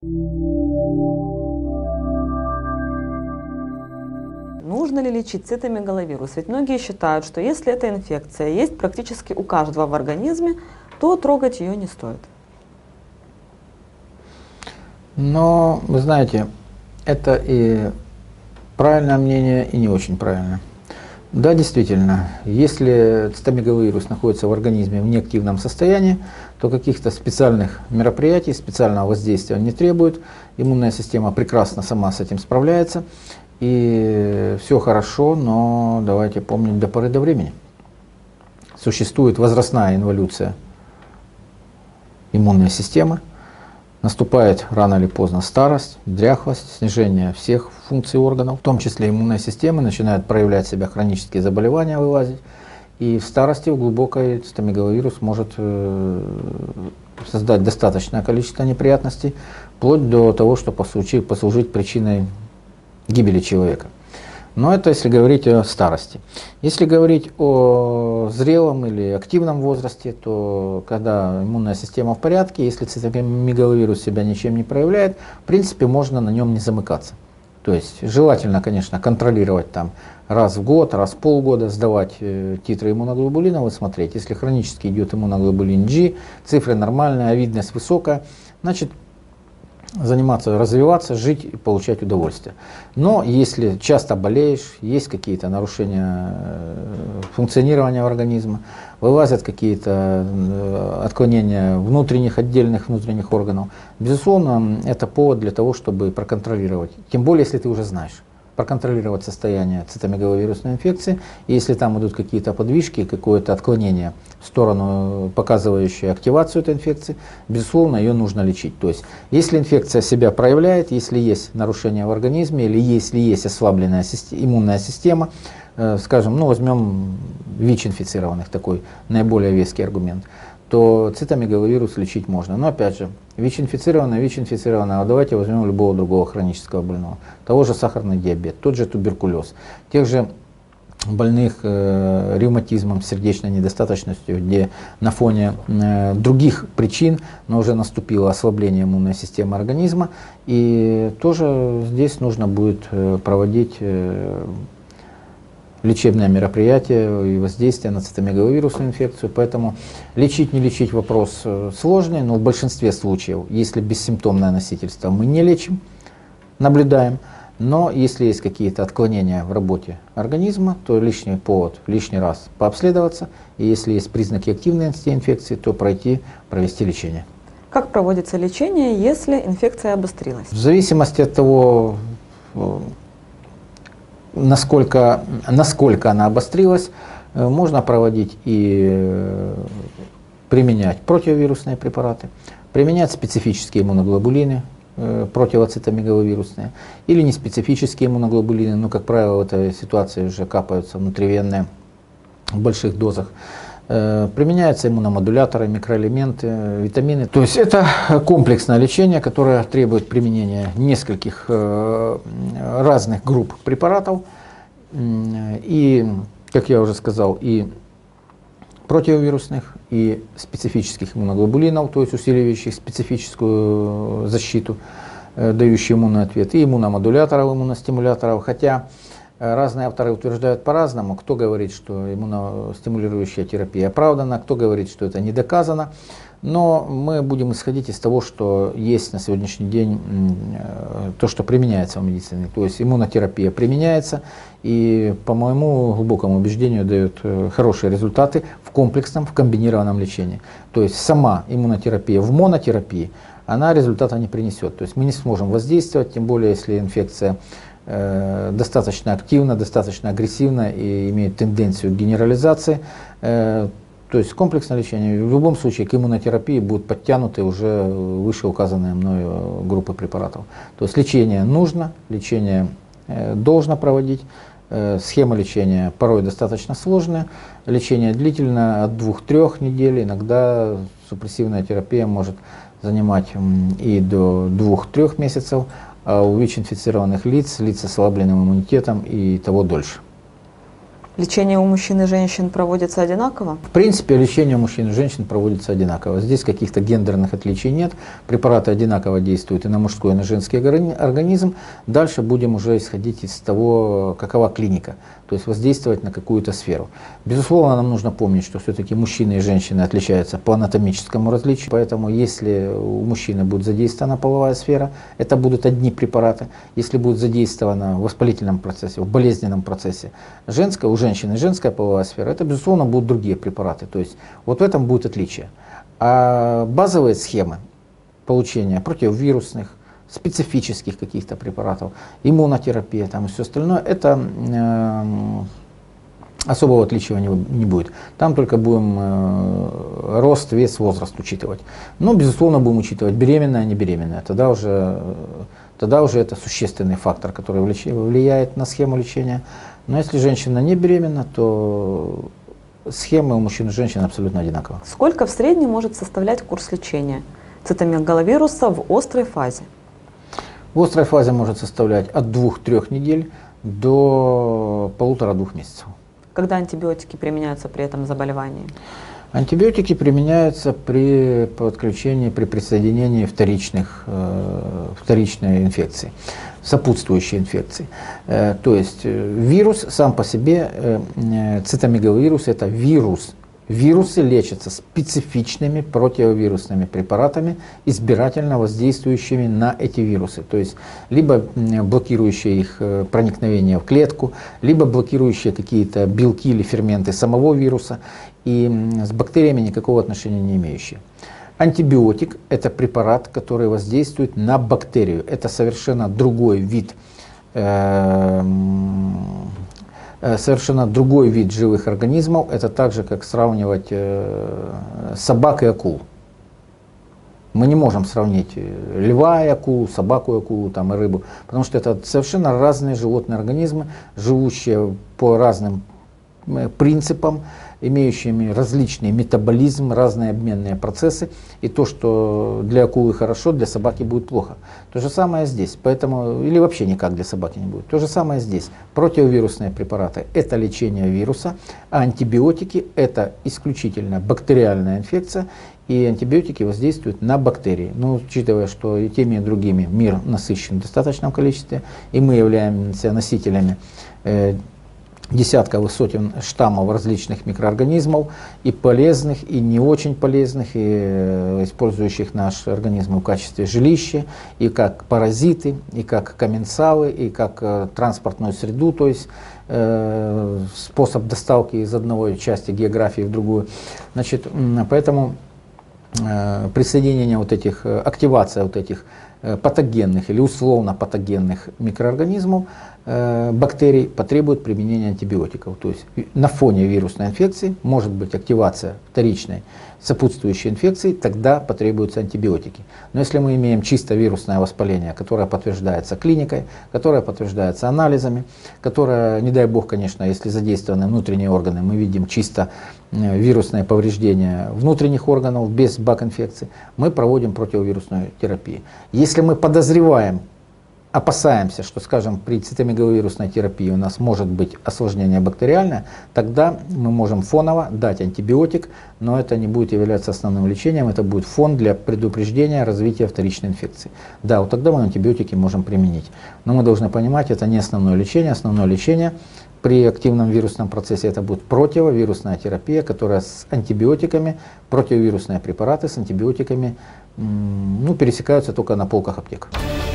Нужно ли лечить цитомегаловирус? Ведь многие считают, что если эта инфекция есть практически у каждого в организме, то трогать ее не стоит. Но, вы знаете, это и правильное мнение, и не очень правильное. Да, действительно, если цитомегаловирус находится в организме в неактивном состоянии, то каких-то специальных мероприятий, специального воздействия он не требует. Иммунная система прекрасно сама с этим справляется. И все хорошо, но давайте помнить до поры до времени. Существует возрастная инволюция иммунной системы. Наступает рано или поздно старость, дряхлость, снижение всех функций органов, в том числе иммунной системы, начинают проявлять себя хронические заболевания, вылазить. И в старости, в глубокой, цитомегаловирус может создать достаточное количество неприятностей, вплоть до того, что послужить причиной гибели человека. Но это если говорить о старости. Если говорить о зрелом или активном возрасте, то когда иммунная система в порядке, если цитомегаловирус себя ничем не проявляет, в принципе можно на нем не замыкаться. То есть желательно, конечно, контролировать там раз в год, раз в полгода, сдавать титры иммуноглобулинов и смотреть. Если хронически идет иммуноглобулин G, цифры нормальные, а видность высокая, значит заниматься, развиваться, жить и получать удовольствие. Но если часто болеешь, есть какие-то нарушения функционирования организма, вылазят какие-то отклонения отдельных внутренних органов, безусловно, это повод для того, чтобы проконтролировать. Тем более, если ты уже знаешь. Проконтролировать состояние цитомегаловирусной инфекции, и если там идут какие-то подвижки, какое-то отклонение в сторону, показывающее активацию этой инфекции, безусловно, ее нужно лечить. То есть, если инфекция себя проявляет, если есть нарушение в организме, или если есть ослабленная иммунная система, скажем, возьмем ВИЧ-инфицированных, такой наиболее веский аргумент, то цитомегаловирус лечить можно. Но опять же, ВИЧ-инфицированное, а давайте возьмем любого другого хронического больного. Того же сахарный диабет, тот же туберкулез, тех же больных ревматизмом, сердечной недостаточностью, где на фоне других причин, но уже наступило ослабление иммунной системы организма. И тоже здесь нужно будет проводить лечебное мероприятие и воздействие на цитомегаловирусную инфекцию. Поэтому лечить, не лечить вопрос сложный, но в большинстве случаев, если бессимптомное носительство, мы не лечим, наблюдаем. Но если есть какие-то отклонения в работе организма, то лишний повод лишний раз пообследоваться. И если есть признаки активности инфекции, то провести лечение. Как проводится лечение, если инфекция обострилась? В зависимости от того, насколько она обострилась, можно проводить и применять противовирусные препараты, применять специфические иммуноглобулины, противоцитомегаловирусные, или неспецифические иммуноглобулины, но, как правило, в этой ситуации уже капаются внутривенные в больших дозах. Применяются иммуномодуляторы, микроэлементы, витамины. То есть это комплексное лечение, которое требует применения нескольких разных групп препаратов. И, как я уже сказал, и противовирусных, и специфических иммуноглобулинов, то есть усиливающих специфическую защиту, дающие иммунный ответ, и иммуномодуляторов, иммуностимуляторов. Хотя разные авторы утверждают по-разному. Кто говорит, что иммуностимулирующая терапия оправдана, кто говорит, что это не доказано. Но мы будем исходить из того, что есть на сегодняшний день, то, что применяется в медицине. То есть иммунотерапия применяется и, по моему глубокому убеждению, дает хорошие результаты в комплексном, в комбинированном лечении. То есть сама иммунотерапия в монотерапии, она результата не принесет. То есть мы не сможем воздействовать, тем более если инфекция достаточно активна, достаточно агрессивна и имеет тенденцию к генерализации. То есть комплексное лечение в любом случае к иммунотерапии будут подтянуты уже вышеуказанные мною группы препаратов. То есть лечение нужно, лечение должно проводить. Схема лечения порой достаточно сложная. Лечение длительное от 2-3 недель. Иногда супрессивная терапия может занимать и до 2-3 месяцев. А у ВИЧ-инфицированных лиц с ослабленным иммунитетом и того дольше. Лечение у мужчин и женщин проводится одинаково? В принципе, лечение у мужчин и женщин проводится одинаково. Здесь каких-то гендерных отличий нет. Препараты одинаково действуют и на мужской, и на женский организм. Дальше будем уже исходить из того, какова клиника, то есть воздействовать на какую-то сферу. Безусловно, нам нужно помнить, что все-таки мужчины и женщины отличаются по анатомическому различию. Поэтому, если у мужчины будет задействована половая сфера, это будут одни препараты. Если будет задействована в воспалительном процессе, в болезненном процессе женская, у женщины женская половая сфера, это, безусловно, будут другие препараты. То есть вот в этом будет отличие. А базовые схемы получения противовирусных, специфических каких-то препаратов, иммунотерапия там, и все остальное, это особого отличия не будет. Там только будем рост, вес, возраст учитывать. Но, безусловно, будем учитывать беременная, не беременная. Тогда уже это существенный фактор, который влияет на схему лечения. Но если женщина не беременна, то схемы у мужчин и женщин абсолютно одинаковы. Сколько в среднем может составлять курс лечения цитомегаловируса в острой фазе? В острой фазе может составлять от 2-3 недель до 1,5-2 месяцев. Когда антибиотики применяются при этом заболевании? Антибиотики применяются при подключении, при присоединении вторичной инфекции, сопутствующей инфекции. То есть вирус сам по себе, цитомегаловирус, это вирус. Вирусы лечатся специфичными противовирусными препаратами, избирательно воздействующими на эти вирусы. То есть либо блокирующие их проникновение в клетку, либо блокирующие какие-то белки или ферменты самого вируса, и с бактериями никакого отношения не имеющие. Антибиотик – это препарат, который воздействует на бактерию. Это совершенно другой вид живых организмов. Это так же, как сравнивать собак и акул. Мы не можем сравнить льва и акулу, собаку и акулу, там, и рыбу, потому что это совершенно разные животные организмы, живущие по разным принципам, имеющими различный метаболизм, разные обменные процессы, и то, что для акулы хорошо, для собаки будет плохо. То же самое здесь, поэтому, или вообще никак для собаки не будет. То же самое здесь. Противовирусные препараты – это лечение вируса, а антибиотики – это исключительно бактериальная инфекция, и антибиотики воздействуют на бактерии. Но учитывая, что и теми, и другими мир насыщен в достаточном количестве, и мы являемся носителями десятков и сотен штаммов различных микроорганизмов, и полезных, и не очень полезных, и использующих наш организм в качестве жилища, и как паразиты, и как комменсалы, и как транспортную среду, то есть способ доставки из одной части географии в другую. Значит, поэтому присоединение активация вот этих патогенных или условно патогенных микроорганизмов, бактерий потребует применения антибиотиков. То есть на фоне вирусной инфекции может быть активация вторичной сопутствующей инфекции, тогда потребуются антибиотики. Но если мы имеем чисто вирусное воспаление, которое подтверждается клиникой, которое подтверждается анализами, которое, не дай бог, конечно, если задействованы внутренние органы, мы видим чисто вирусное повреждение внутренних органов без бак-инфекции, мы проводим противовирусную терапию. Если мы подозреваем, опасаемся, что, скажем, при цитомегаловирусной терапии у нас может быть осложнение бактериальное, тогда мы можем фоново дать антибиотик, но это не будет являться основным лечением, это будет фон для предупреждения развития вторичной инфекции. Да, вот тогда мы антибиотики можем применить. Но мы должны понимать, это не основное лечение. Основное лечение при активном вирусном процессе это будет противовирусная терапия, которая с антибиотиками, противовирусные препараты с антибиотиками пересекаются только на полках аптек.